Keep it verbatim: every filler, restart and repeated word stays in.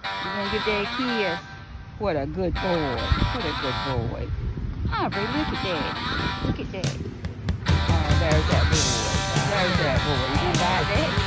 You gonna give Daddy a kiss? What a good boy. What a good boy. Ivory, look at Daddy. Look at Daddy. Oh, there's that boy. There's that boy. You like that?